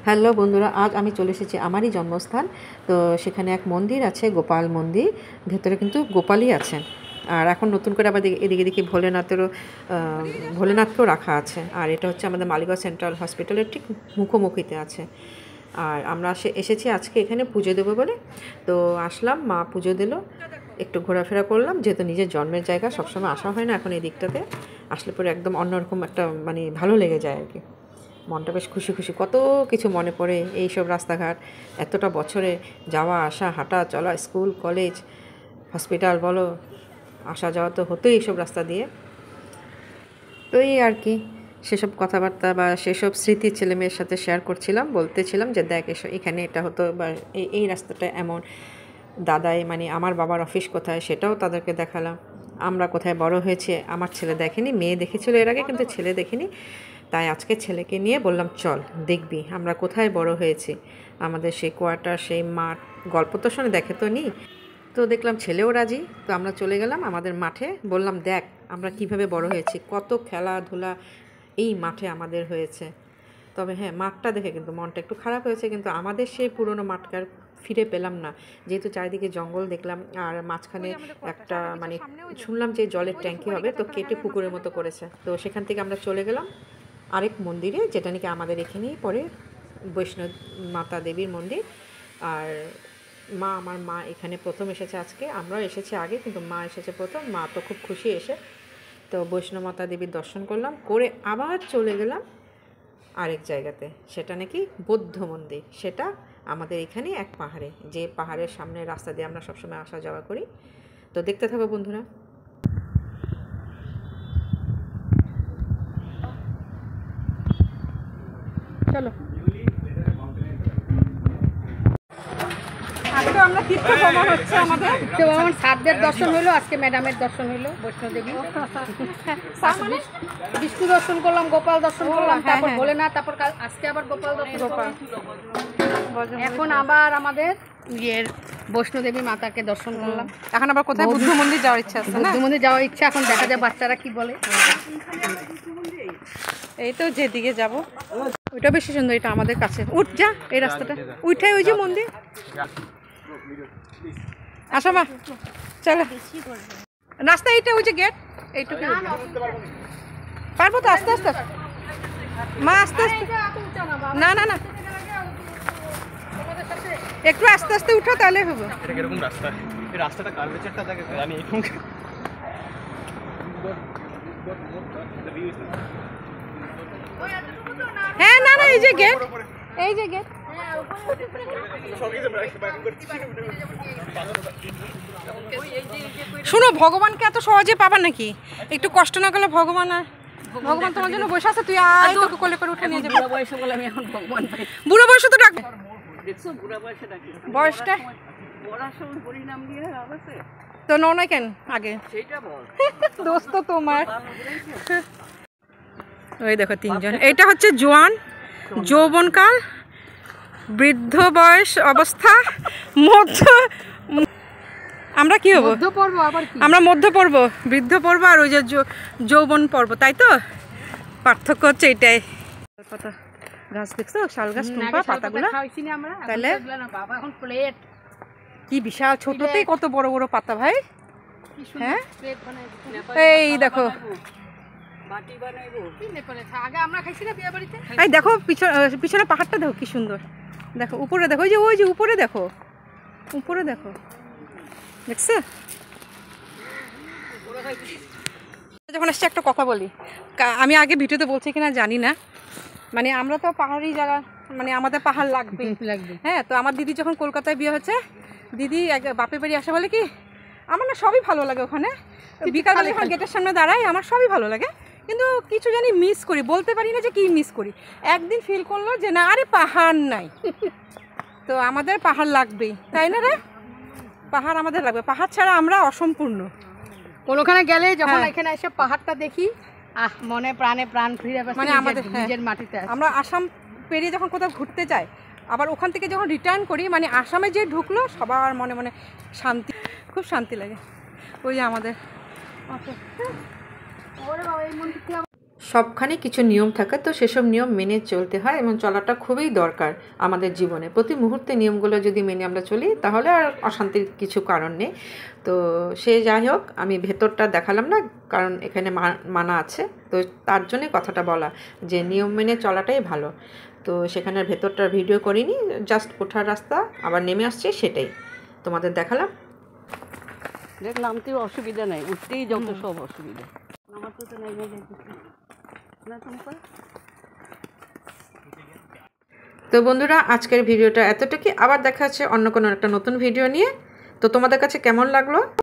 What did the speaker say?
Hello বন্ধুরা, আজ আমি চলে এসেছি আমারই জন্মস্থান। তো সেখানে এক মন্দির আছে, গোপাল মন্দির। ভেতরে কিন্তু গোপালই আছেন। আর এখন নতুন করে আবার এদিকে দেখি ভোলেনাথকেও রাখা আছে। আর এটা হচ্ছে আমাদের মালিগাঁও সেন্ট্রাল হসপিটালের ঠিক মুখোমুখিতে আছে। আর আমরা এসেছি আজকে এখানে পুজো দেবো বলে। তো আসলাম, মা পুজো দিল, একটু ঘোরাফেরা করলাম। যেহেতু নিজের জন্মের জায়গা, সবসময় আসা হয় না, এখন এই দিকটাতে আসলে পরে একদম অন্যরকম একটা ভালো লেগে যায় আর কি। মনটা বেশ খুশি খুশি, কত কিছু মনে পড়ে এইসব রাস্তাঘাট, এতটা বছরে যাওয়া আসা, হাঁটা চলা, স্কুল কলেজ হসপিটাল বলো, আসা যাওয়া তো হতোই এইসব রাস্তা দিয়ে। তো এই আর কি, সেসব কথাবার্তা বা সেসব স্মৃতি ছেলে মেয়ের সাথে শেয়ার করছিলাম, বলতেছিলাম যে দেখ এখানে এটা হতো, বা এই রাস্তাটা এমন, দাদাই আমার বাবার অফিস কোথায় সেটাও তাদেরকে দেখালাম। আমরা কোথায় বড় হয়েছে, আমার ছেলে দেখেনি, মেয়ে দেখেছিল এর আগে, কিন্তু ছেলে দেখেনি। তাই আজকে ছেলেকে নিয়ে বললাম চল দেখবি আমরা কোথায় বড় হয়েছি, আমাদের সেই কোয়ার্টার, সেই মাঠ, গল্প তো শুনে দেখে তো নি। তো দেখলাম ছেলেও রাজি। তো আমরা চলে গেলাম আমাদের মাঠে, বললাম দেখ আমরা কিভাবে বড় হয়েছি, কত খেলাধুলা এই মাঠে আমাদের হয়েছে। তবে হ্যাঁ, মাঠটা দেখে কিন্তু মনটা একটু খারাপ হয়েছে, কিন্তু আমাদের সেই পুরনো মাঠকে আর ফিরে পেলাম না। যেহেতু চারিদিকে জঙ্গল দেখলাম, আর মাঝখানে একটা শুনলাম যে জলের ট্যাঙ্কি হবে, তো কেটে পুকুরের মতো করেছে। তো সেখান থেকে আমরা চলে গেলাম আরেক মন্দিরে, যেটা নাকি আমাদের এখানেই পড়ে, বৈষ্ণব মাতা দেবীর মন্দির। আর আমার মা এখানে প্রথম এসেছে আজকে, আমরাও এসেছি আগে, কিন্তু মা এসেছে প্রথম। মা তো খুব খুশি এসে। তো বৈষ্ণব মাতা দেবীর দর্শন করলাম, করে আবার চলে গেলাম আরেক জায়গাতে, সেটা নাকি বৌদ্ধ মন্দির। সেটা আমাদের এখানে এক পাহাড়ে, যে পাহাড়ের সামনে রাস্তা দিয়ে আমরা সবসময় আসা যাওয়া করি। তো দেখতে থাকো বন্ধুরা। চলো, আজকে আমরা তীর্থ ভ্রমণ হচ্ছে আমাদের। আমার সারদের দর্শন হইলো, আজকে ম্যাডামের দর্শন হইলো, বৈষ্ণোদেবী। বিষ্ণু দর্শন করলাম, গোপাল দর্শন করলাম, তারপর ভোলেনাথ, তারপর আজকে আবার গোপাল দর্শন করলাম। এখন আবার আমাদের বৈষ্ণোদেবী মাতাকে দর্শন করলাম। এখন আবার কোথায় বুদ্ধ মন্দির যাওয়ার ইচ্ছা আছে? বুদ্ধ মন্দির যাওয়ার ইচ্ছা, এখন দেখা যায় বাচ্চারা কি বলে। এই তো যেদিকে যাব ওইটা বেশি সুন্দর, এটা আমাদের কাছে। উঠ যা, এই রাস্তাটা উঠে ওই যে মন্দির। আসো মা, চলো। রাস্তা এইটা, ওই যে গেট এইটুকু। পারবো তো, আস্তে আস্তে মা, আস্তে আস্তে। না না না, একটু আস্তে আস্তে উঠো, তাহলে হবে। এটা কিরকম রাস্তা? এই রাস্তাটা কার্ভেচারটা থাকে তো জানি এরকম। হ্যাঁ, না না, এই যে গেট, এই যে গেট। শুনো, ভগবানকে এত সহজে পাবা নাকি? একটু কষ্ট না করলে ভগবান তোমার জন্য বসে আছে। তুই আয়, তোকে কোলে করে উঠে নিয়ে যাবে। বুড়া বয়সে বলে আমি এখন ভগবান পাই। বুড়ো বয়সে তো ডাকবে, দেখছো বুড়া বয়সে ডাকি, বয়সটা পড়ার সময় পরিণাম দিয়ে আছে তো নও না কেন আগে? সেইটা বল দোস্ত তোমার। ওই দেখো তিনজন, এটা হচ্ছে জোয়ান, যৌবনকাল, বৃদ্ধ বয়স অবস্থা, মধ্য। আমরা কি হবো? মধ্য পর্ব আবার কি? আমরা মধ্য পর্ব, বৃদ্ধ পর্ব, আর ওই যে যৌবন পর্ব, তাই তো? পার্থক্য হচ্ছে এটাই। পাতা গাছ দেখছো, শাল গাছ, টুম্পা পাতাগুলো, তাহলে বাবা এখন প্লেট কি বিশাল, ছোটতেই কত বড় বড় পাতা ভাই। হ্যাঁ, এই দেখো, এই দেখো পিছনে পাহাড়টা দেখো কি সুন্দর। দেখো উপরে, দেখো ওই যে উপরে দেখো, উপরে দেখো, দেখছো? যখন আসছে একটা কথা বলি, আমি আগে ভিডিওতে বলছি কিনা জানি না, আমরা তো পাহাড়ি জায়গা, আমাদের পাহাড় লাগবে। হ্যাঁ, তো আমার দিদি যখন কলকাতায় বিয়ে হয়েছে, দিদি বাপের বাড়ি আসা বলে কি, আমার না সবই ভালো লাগে ওখানে। বিকালবেলা যখন গেটের সামনে দাঁড়াই, আমার সবই ভালো লাগে, কিন্তু কিছু জানি মিস করি, বলতে পারি না যে কি মিস করি। একদিন ফিল করলো যে না, আরে পাহাড় নাই, তো আমাদের পাহাড় লাগবেই, তাই না রে? পাহাড় আমাদের লাগবে, পাহাড় ছাড়া আমরা অসম্পূর্ণ। কোনোখানে গেলে যখন এখানে এসে পাহাড়টা দেখি, মনে প্রাণে প্রাণ ফিরে আসে, আমাদের নিজের মাটিতে। আমরা আসাম পেরিয়ে যখন কোথাও ঘুরতে যাই, আবার ওখান থেকে যখন রিটার্ন করি, আসামে যে ঢুকলো, সবার মনে মনে শান্তি, খুব শান্তি লাগে। ওই যে আমাদের সবখানে কিছু নিয়ম থাকে, তো সেসব নিয়ম মেনে চলতে হয় এবং চলাটা খুবই দরকার আমাদের জীবনে। প্রতি মুহূর্তে নিয়মগুলো যদি মেনে আমরা চলি তাহলে আর অশান্তির কিছু কারণ নেই। তো সে যাই হোক, আমি ভেতরটা দেখালাম না, কারণ এখানে মানা আছে, তো তার জন্যে কথাটা বলা যে নিয়ম মেনে চলাটাই ভালো। তো সেখানের ভেতরটার ভিডিও করিনি, জাস্ট ওঠার রাস্তা আবার নেমে আসছে সেটাই তোমাদের দেখালাম। দেখ নামতেও অসুবিধা নেই, উঠতেই যত সব অসুবিধা। আমার তো নেই না তোমার। তো বন্ধুরা, আজকের ভিডিওটা এতটুকুই। আবার দেখা হচ্ছে অন্য কোনো একটা নতুন ভিডিও নিয়ে। তো তোমাদের কাছে কেমন লাগলো